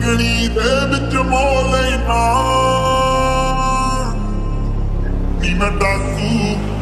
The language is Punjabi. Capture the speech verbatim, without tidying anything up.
ਦੇਖਣੀ ਦੇ ਵਿੱਚ ਮੋਹ ਲੈਣਾ ਨੀ ਮੈਂ ਡਾਕੂ